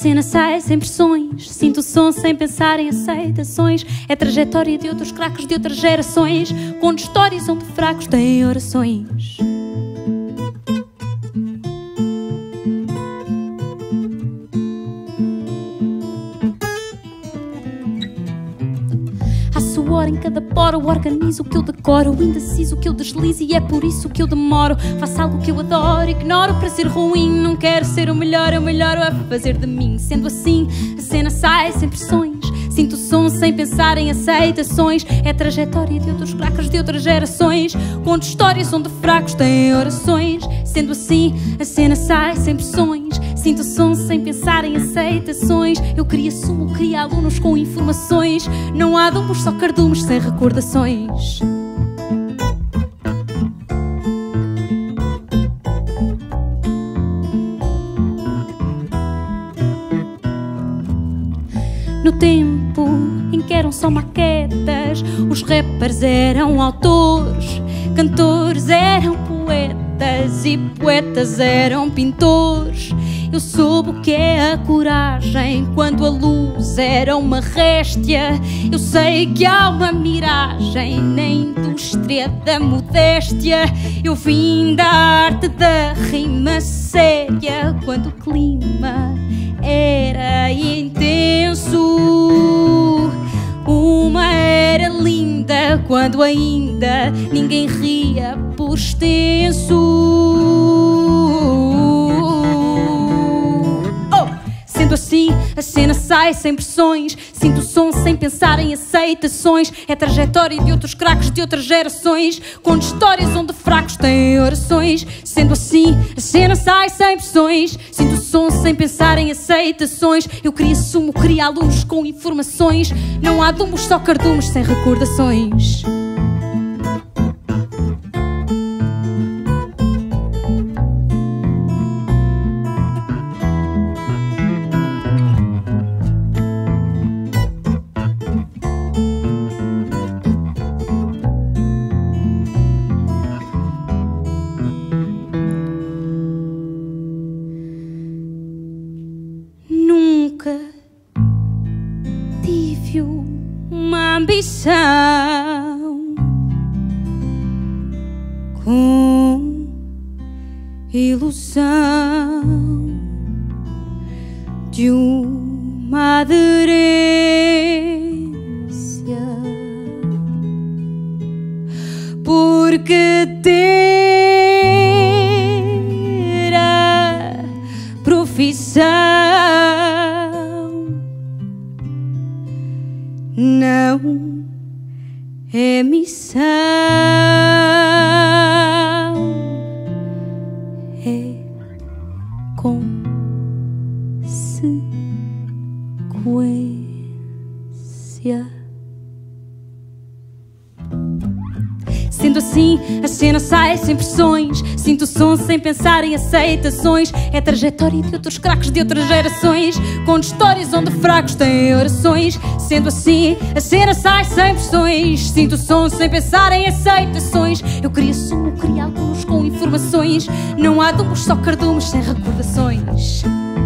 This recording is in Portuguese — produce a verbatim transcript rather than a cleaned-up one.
cena sai sem pressões, sinto o som sem pensar em aceitações. É trajetória de outros craques de outras gerações, conto histórias onde fracos têm orações. Há suor em cada poro, organizo o que eu decoro, indeciso o que eu deslizo e é por isso que eu demoro. Faço algo que eu adoro, ignoro para ser ruim. Não quero ser o melhor, eu melhoro a fazer de mim. Sendo assim, a cena sai sem pressões, sinto o som sem pensar em aceitações. É trajetória de outros craques de outras gerações, conto histórias onde fracos têm orações. Sendo assim, a cena sai sem pressões, sinto o som sem pensar em aceitações. Eu queria sumo, queria alunos com informações. Não há dumos, só cardumes sem recordações. No tempo em que eram só maquetas, os rappers eram autores, cantores eram poetas e poetas eram pintores. Eu soube o que é a coragem quando a luz era uma réstia. Eu sei que há uma miragem na indústria da modéstia. Eu vim da arte da rima séria quando o clima era intenso. Uma era linda quando ainda ninguém ria por extenso. Sendo assim, a cena sai sem pressões, sinto o som sem pensar em aceitações. É trajetória de outros craques de outras gerações, conto histórias onde fracos têm orações. Sendo assim, a cena sai sem pressões, sinto o som sem pensar em aceitações. Eu queria sumo, queria alunos com informações. Não há dumos, só cardumes sem recordações. Nunca tive uma ambição com ilusão de uma aderência, porque ter a profissão não é missão, é consequência. Sendo assim, a cena sai sem pressões, sinto o som sem pensar em aceitações. É trajetória de outros craques de outras gerações, conto histórias onde fracos têm orações. Sendo assim, a cena sai sem pressões, sinto o som sem pensar em aceitações. Eu queria sumo, queria alunos com informações. Não há dumos, só cardumes sem recordações.